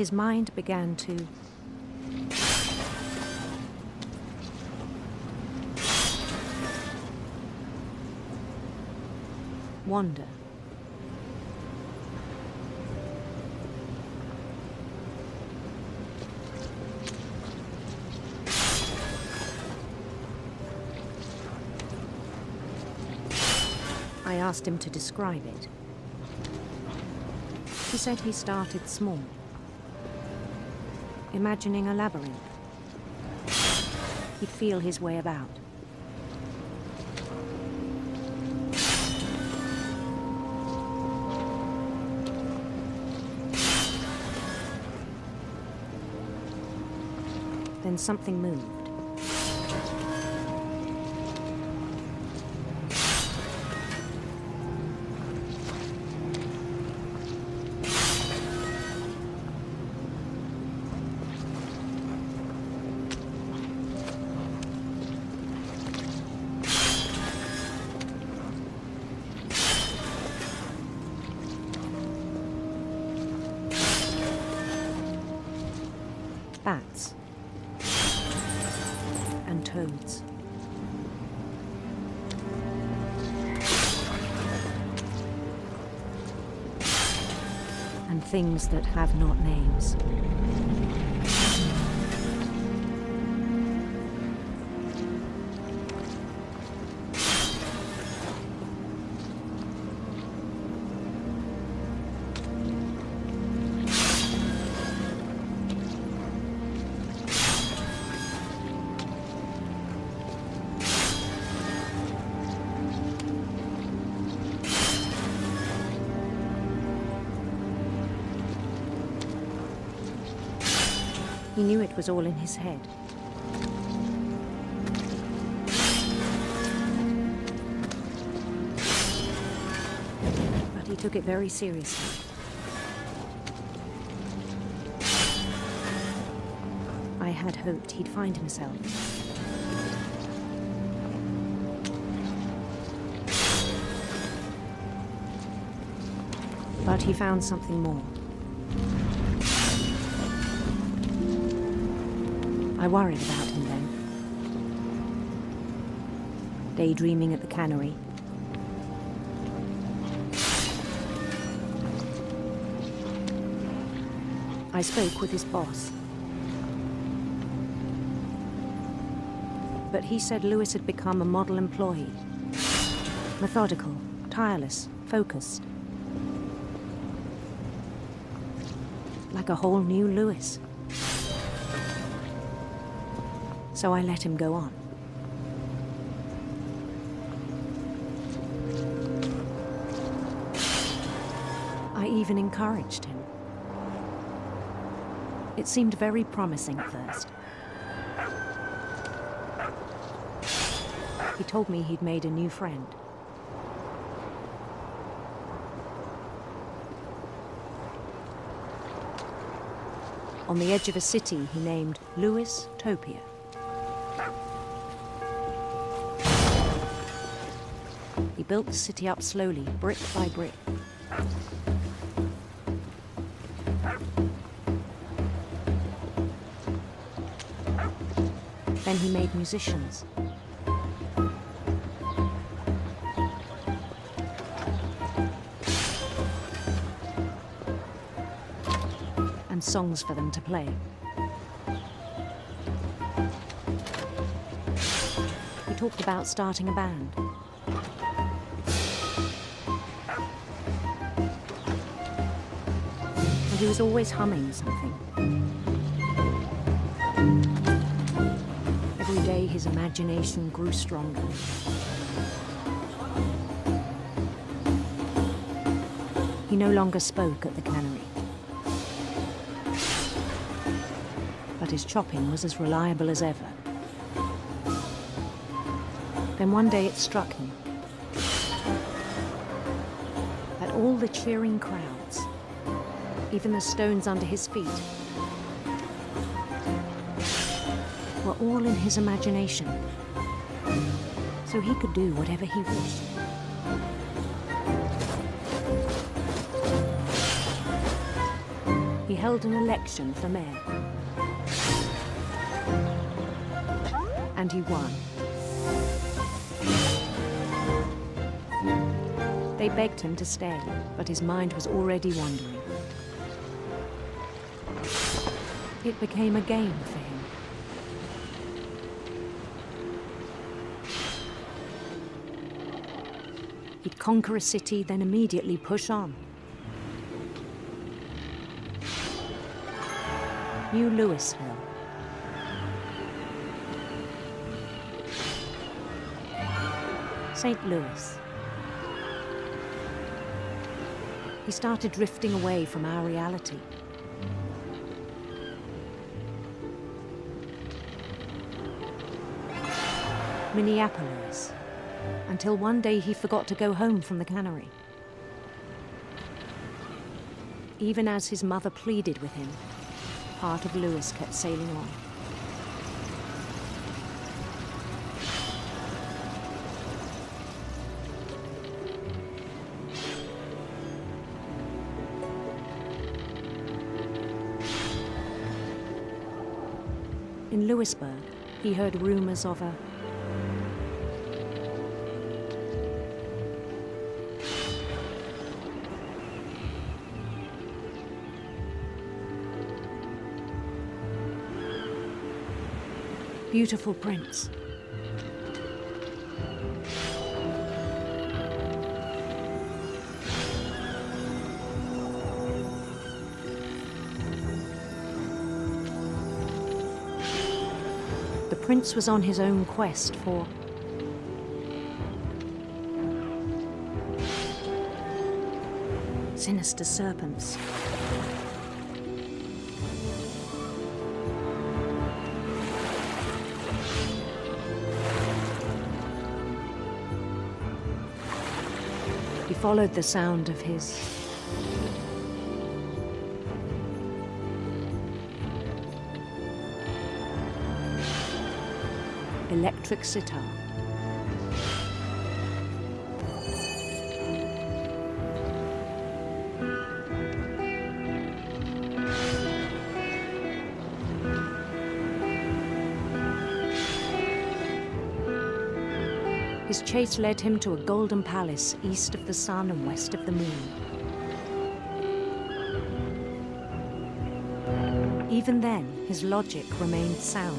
his mind began to wander. I asked him to describe it. He said he started small, imagining a labyrinth. He'd feel his way about. Then something moved. Bats and toads. And things that have not names. He knew it was all in his head. But he took it very seriously. I had hoped he'd find himself. But he found something more. I worried about him then. Daydreaming at the cannery. I spoke with his boss. But he said Lewis had become a model employee. Methodical, tireless, focused. Like a whole new Lewis. So I let him go on. I even encouraged him. It seemed very promising at first. He told me he'd made a new friend. On the edge of a city he named Lewis Topia. He built the city up slowly, brick by brick. Then he made musicians. And songs for them to play. He talked about starting a band. And he was always humming something. Every day his imagination grew stronger. He no longer spoke at the cannery. But his chopping was as reliable as ever. Then one day it struck him that all the cheering crowds, even the stones under his feet, were all in his imagination, so he could do whatever he wished. He held an election for mayor. And he won. They begged him to stay, but his mind was already wandering. It became a game for him. He'd conquer a city, then immediately push on. New Louisville. St. Louis. He started drifting away from our reality. Minneapolis, until one day he forgot to go home from the cannery. Even as his mother pleaded with him, part of Louis kept sailing on. In Louisburg, he heard rumors of a beautiful prince. The prince was on his own quest for sinister serpents. He followed the sound of his electric sitar. His chase led him to a golden palace east of the sun and west of the moon. Even then, his logic remained sound.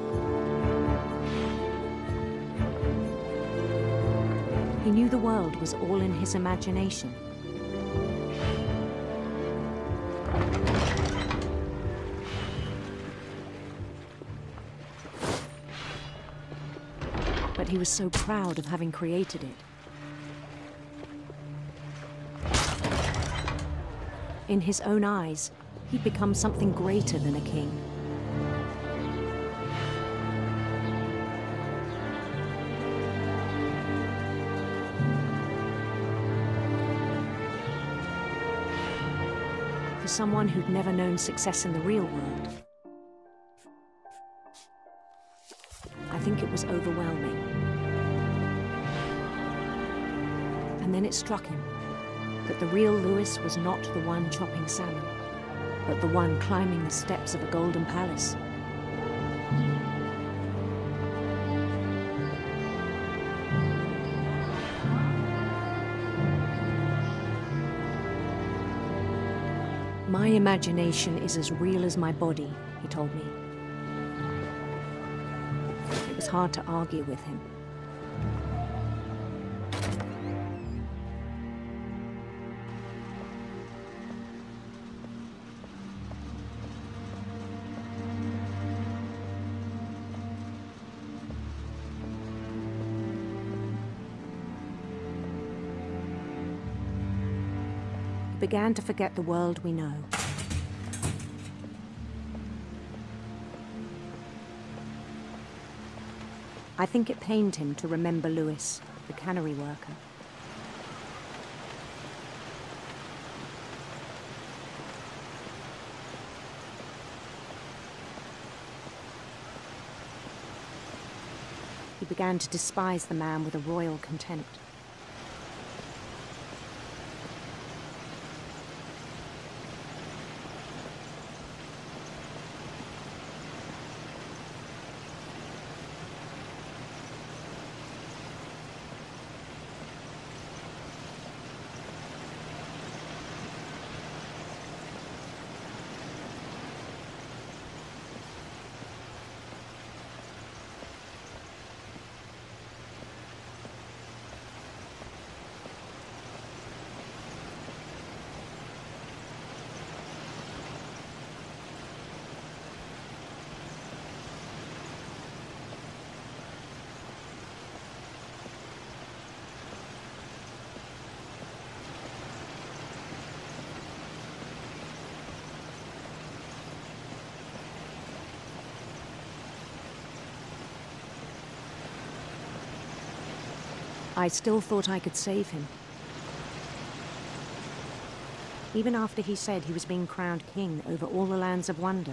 He knew the world was all in his imagination. But he was so proud of having created it. In his own eyes, he'd become something greater than a king. For someone who'd never known success in the real world, I think it was overwhelming. And then it struck him that the real Louis was not the one chopping salmon, but the one climbing the steps of a golden palace. My imagination is as real as my body, he told me. It was hard to argue with him. He began to forget the world we know. I think it pained him to remember Louis, the cannery worker. He began to despise the man with a royal contempt. I still thought I could save him. Even after he said he was being crowned king over all the lands of wonder.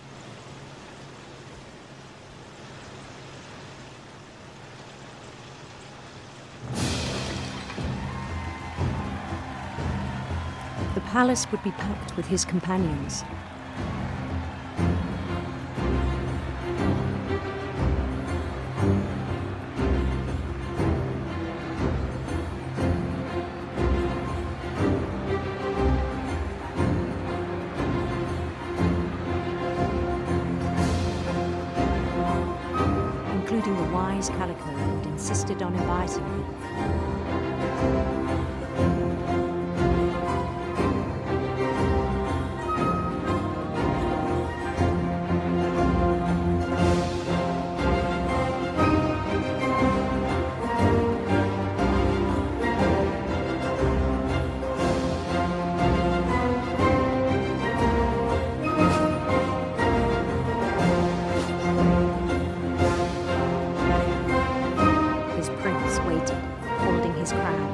The palace would be packed with his companions. Including the wise Calico who'd insisted on inviting me. His crown.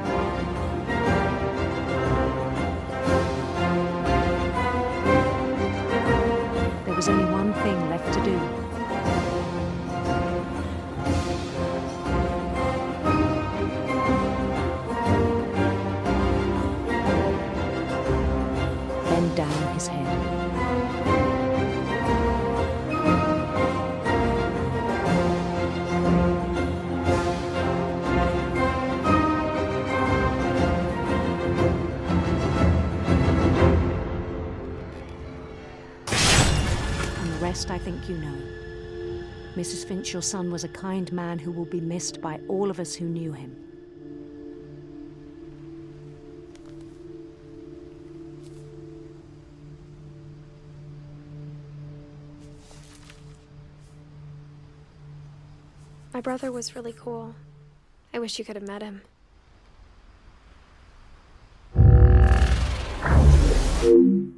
There was only one thing left to do. Bend down his head. The rest I think you know. Mrs. Finch, your son was a kind man who will be missed by all of us who knew him. My brother was really cool. I wish you could have met him.